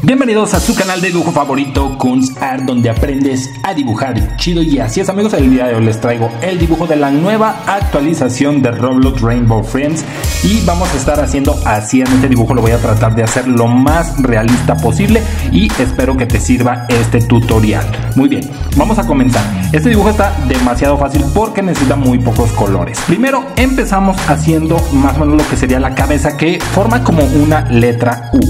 Bienvenidos a su canal de dibujo favorito, Kunst Art, donde aprendes a dibujar chido. Y así es, amigos, el día de hoy les traigo el dibujo de la nueva actualización de Roblox Rainbow Friends. Y vamos a estar haciendo así en este dibujo. Lo voy a tratar de hacer lo más realista posible y espero que te sirva este tutorial. Muy bien, vamos a comenzar. Este dibujo está demasiado fácil porque necesita muy pocos colores. Primero empezamos haciendo más o menos lo que sería la cabeza, que forma como una letra U.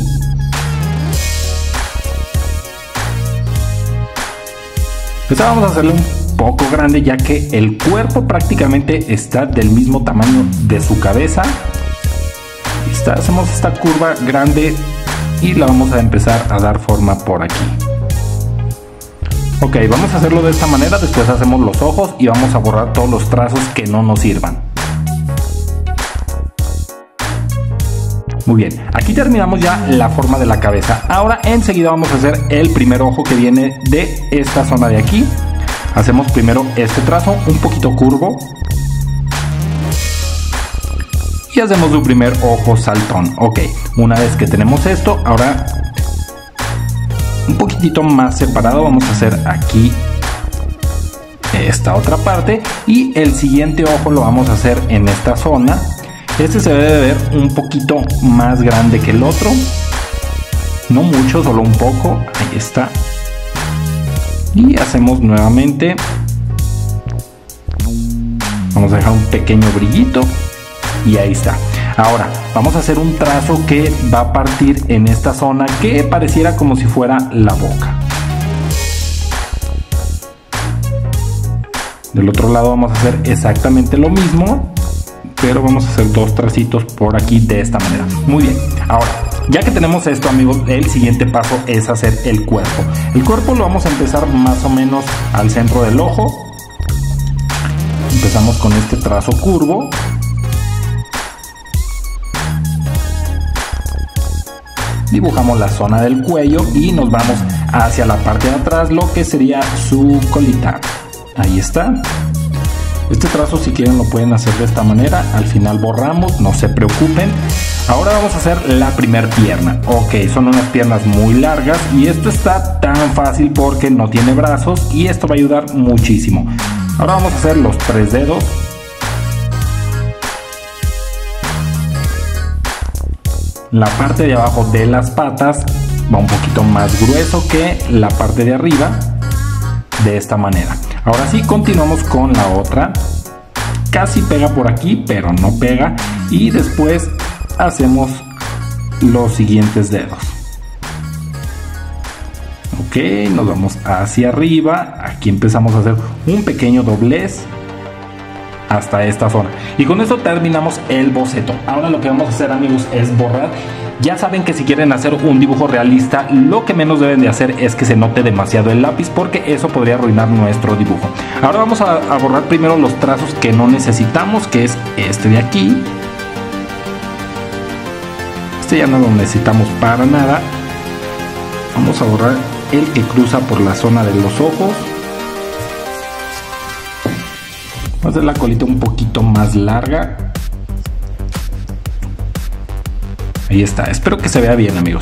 Esta vamos a hacerle un poco grande, ya que el cuerpo prácticamente está del mismo tamaño de su cabeza. Hacemos esta curva grande y la vamos a empezar a dar forma por aquí. Ok, vamos a hacerlo de esta manera. Después hacemos los ojos y vamos a borrar todos los trazos que no nos sirvan. Muy bien, aquí terminamos ya la forma de la cabeza. Ahora enseguida vamos a hacer el primer ojo, que viene de esta zona de aquí. Hacemos primero este trazo un poquito curvo y hacemos su primer ojo saltón. Ok, una vez que tenemos esto, ahora un poquitito más separado vamos a hacer aquí esta otra parte, y el siguiente ojo lo vamos a hacer en esta zona. Este se debe de ver un poquito más grande que el otro, no mucho, solo un poco. Ahí está. Y hacemos nuevamente, vamos a dejar un pequeño brillito y ahí está. Ahora vamos a hacer un trazo que va a partir en esta zona, que pareciera como si fuera la boca. Del otro lado vamos a hacer exactamente lo mismo, pero vamos a hacer dos tracitos por aquí de esta manera. Muy bien, ahora ya que tenemos esto, amigos, el siguiente paso es hacer el cuerpo. El cuerpo lo vamos a empezar más o menos al centro del ojo. Empezamos con este trazo curvo. Dibujamos la zona del cuello y nos vamos hacia la parte de atrás, lo que sería su colita. Ahí está. Este trazo, si quieren, lo pueden hacer de esta manera. Al final borramos, no se preocupen. Ahora vamos a hacer la primer pierna. Ok, son unas piernas muy largas y esto está tan fácil porque no tiene brazos y esto va a ayudar muchísimo. Ahora vamos a hacer los 3 dedos. La parte de abajo de las patas va un poquito más grueso que la parte de arriba, de esta manera. Ahora sí, continuamos con la otra. Casi pega por aquí, pero no pega. Y después hacemos los siguientes dedos. Ok, nos vamos hacia arriba. Aquí empezamos a hacer un pequeño doblez hasta esta zona. Y con esto terminamos el boceto. Ahora lo que vamos a hacer, amigos, es borrar. Ya saben que si quieren hacer un dibujo realista, lo que menos deben de hacer es que se note demasiado el lápiz, porque eso podría arruinar nuestro dibujo. Ahora vamos a borrar primero los trazos que no necesitamos, que es este de aquí. Este ya no lo necesitamos para nada. Vamos a borrar el que cruza por la zona de los ojos. Vamos a hacer la colita un poquito más larga. Ahí está, espero que se vea bien, amigos.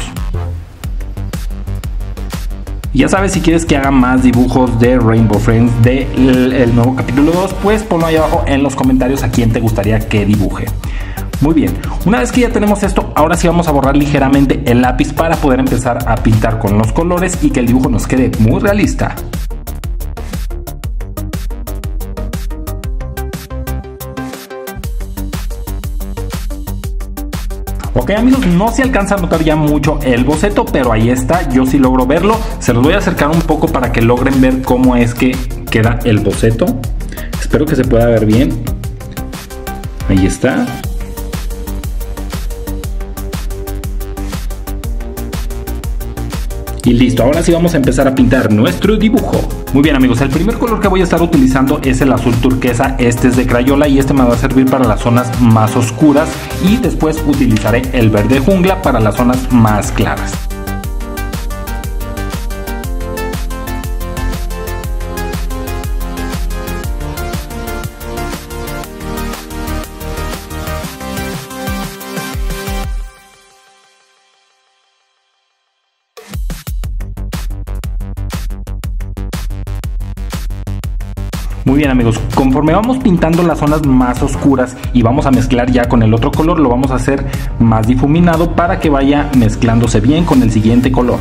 Y ya sabes, si quieres que haga más dibujos de Rainbow Friends del nuevo capítulo 2, pues ponlo ahí abajo en los comentarios a quién te gustaría que dibuje. Muy bien, una vez que ya tenemos esto, ahora sí vamos a borrar ligeramente el lápiz para poder empezar a pintar con los colores y que el dibujo nos quede muy realista. Ok, amigos, no se alcanza a notar ya mucho el boceto, pero ahí está, yo sí logro verlo. Se los voy a acercar un poco para que logren ver cómo es que queda el boceto. Espero que se pueda ver bien. Ahí está. Y listo, ahora sí vamos a empezar a pintar nuestro dibujo. Muy bien, amigos, el primer color que voy a estar utilizando es el azul turquesa. Este es de Crayola y este me va a servir para las zonas más oscuras, y después utilizaré el verde jungla para las zonas más claras. Muy bien amigos, conforme vamos pintando las zonas más oscuras y vamos a mezclar ya con el otro color, lo vamos a hacer más difuminado para que vaya mezclándose bien con el siguiente color.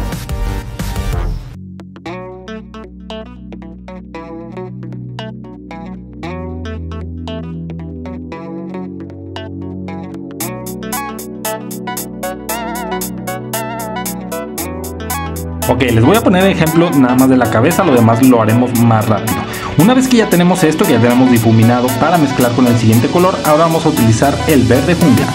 Ok, les voy a poner ejemplo nada más de la cabeza, lo demás lo haremos más rápido. Una vez que ya tenemos esto, que ya tenemos difuminado para mezclar con el siguiente color, ahora vamos a utilizar el verde jungla.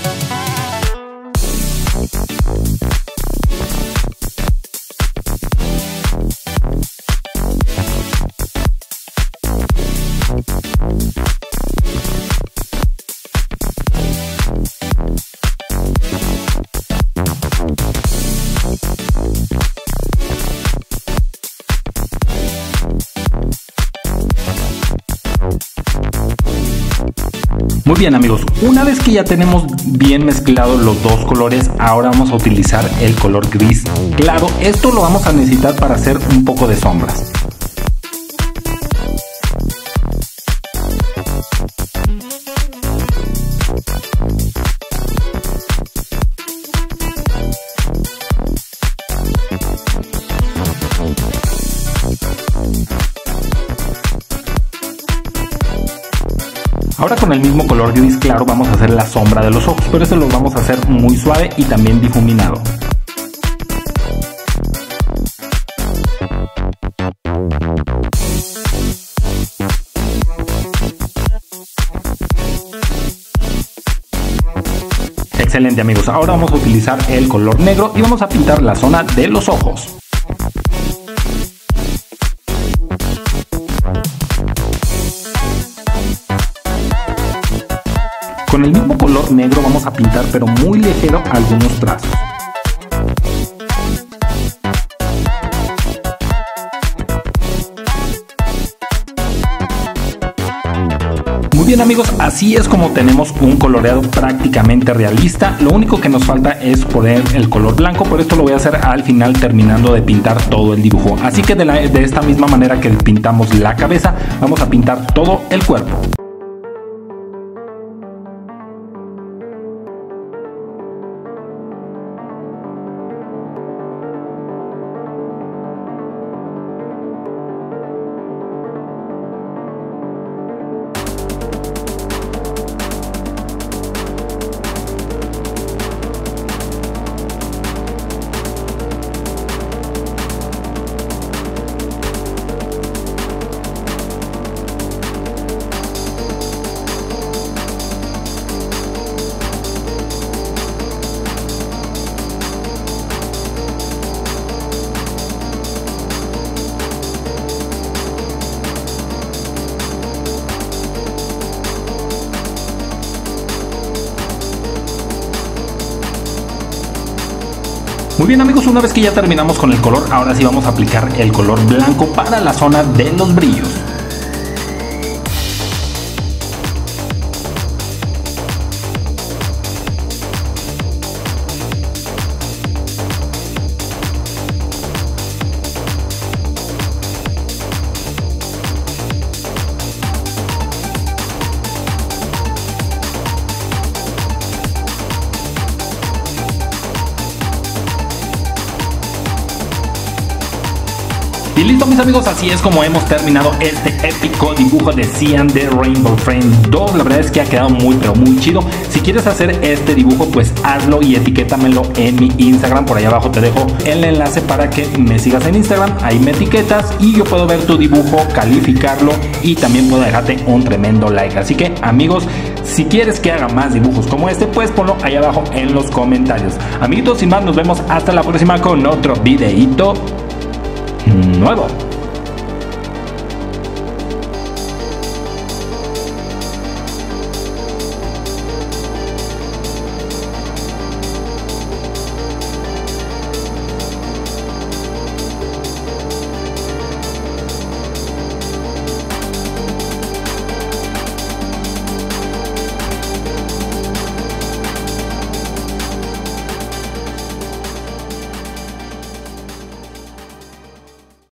Muy bien amigos, una vez que ya tenemos bien mezclados los dos colores, ahora vamos a utilizar el color gris claro. Esto lo vamos a necesitar para hacer un poco de sombras. Ahora con el mismo color gris claro vamos a hacer la sombra de los ojos, pero eso lo vamos a hacer muy suave y también difuminado. Excelente amigos, ahora vamos a utilizar el color negro y vamos a pintar la zona de los ojos. Con el mismo color negro vamos a pintar pero muy ligero algunos trazos. Muy bien amigos, así es como tenemos un coloreado prácticamente realista. Lo único que nos falta es poner el color blanco, por esto lo voy a hacer al final terminando de pintar todo el dibujo. Así que de esta misma manera que pintamos la cabeza, vamos a pintar todo el cuerpo. Muy bien amigos, una vez que ya terminamos con el color, ahora sí vamos a aplicar el color blanco para la zona de los brillos. Y listo mis amigos, así es como hemos terminado este épico dibujo de Cyan de Rainbow Friends 2. La verdad es que ha quedado muy pero muy chido. Si quieres hacer este dibujo pues hazlo y etiquétamelo en mi Instagram. Por ahí abajo te dejo el enlace para que me sigas en Instagram. Ahí me etiquetas y yo puedo ver tu dibujo, calificarlo y también puedo dejarte un tremendo like. Así que amigos, si quieres que haga más dibujos como este, pues ponlo ahí abajo en los comentarios. Amiguitos, sin más, nos vemos hasta la próxima con otro videíto nuevo.